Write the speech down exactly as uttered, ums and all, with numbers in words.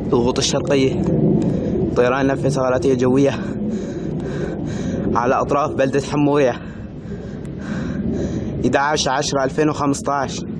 الضغوط الشرقية. طيران نفذ غاراتية جوية على أطراف بلدة حمورية. إحدى عشر عشرة ألفين وخمسة عشر.